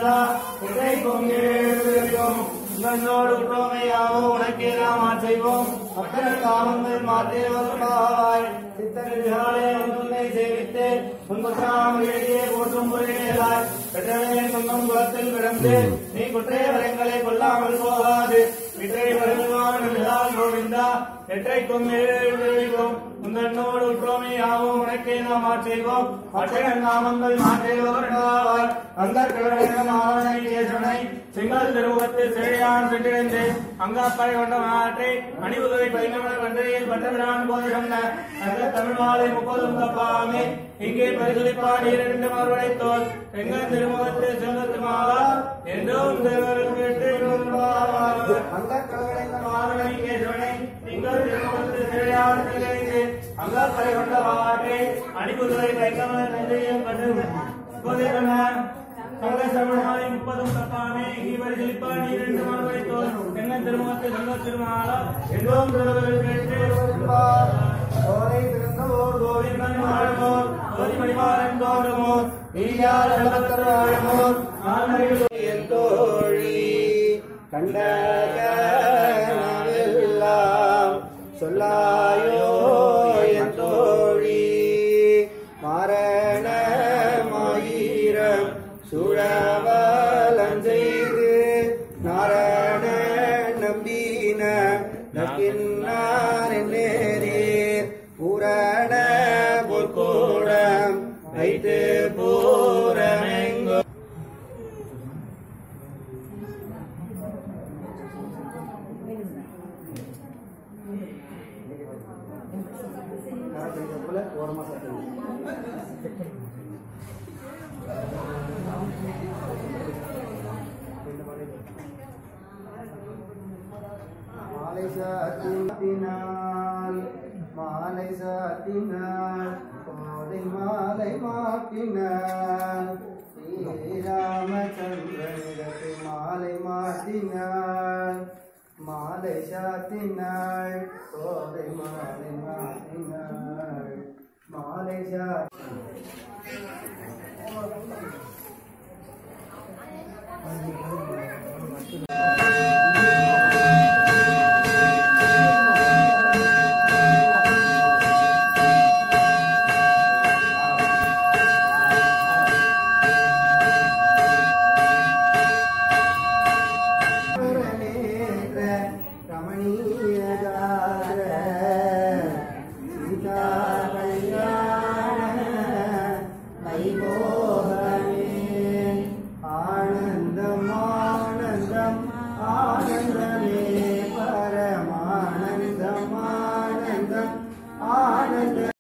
மாலா இறைக்கும் ஏழும் உன்னோடு உற்றோமையாவோ உனக்கே நாம் செய்வோம் அத்தனை காமங்கள் மாற்றே வருவாய் சித்தர்களே உன்னை சேவித்து உன்முற்றாமையே போற்றும் புரியாய் பெற்றவே சொந்தம் குலத்தில் பிறந்து நீ குற்றைய வரங்களை கொல்லாமல் போகாது விற்றை வருவான் கோவிந்தா எற்றைக்கும் ஏழும் உன்னோடு உற்றோமையாவும் உனக்கே நாம் செய்வோம் அத்தனை நாமங்கள் மாற்றேவாய் அந்த கேசனை செங்கல் திருமுகத்தில் சேழையான் சென்றிருந்து அங்காப்பறை கொண்ட மாற்றை அணிவுகளை பதினொன்று கண்டையில் பட்டவிடான் போது சொன்ன அந்த தமிழ் மாலை 30 தப்பாமே இங்கே பரிசளிப்பான் 2 மறுவடைத்தோல் செங்கல் திருமுகத்தில் செல்வத்து மாலா என்றும் கேட்டு அந்த கடவுளைந்த மாறனை கேசவனை செங்கல் திருமுகத்தில் சேழையான் சென்றிருந்து அங்காப்பறை கொண்ட மாற்றை அணிவுகளை பதினொன்று கண்டையில் பட்டவிடான் சங்கசமணாலை 30 தப்பாமே இங்கே பரிசளிப்பான் 2 மறுவடைத்தோல் செங்கல் திருமுகத்தில் செல்வத் திருமாலா என்றும் கேட்டு ஓரை திருந்தோர் கோவிந்தன் வாழமோர் கோதிமணிமாறன் தோன்றமோர் நீயார் செல்வத்தர் வாழமோர் என் தோழி கண்டகமெல்லாம் சொல்லாயோ என் தோழி மாரணமாயிரம் சுழவலம் செய்து நாரண நம்பின நக்கின்னார் நேரீர் பூரண பொற்கூடம் வைத்து பூரமெங்கோ மாலை சாத்தினாள் கோதை மாலை மாட்டினாள் ஸ்ரீராமச்சந்திரனிடத்து மாலை மாட்டினாள் மாலை சாத்தினாள் கோதை மாலை மாட்டினாள் மாலை ஆனந்தம் ஆனந்தம் ஆனந்தமே பரமானந்தம் ஆனந்தம் ஆனந்தம்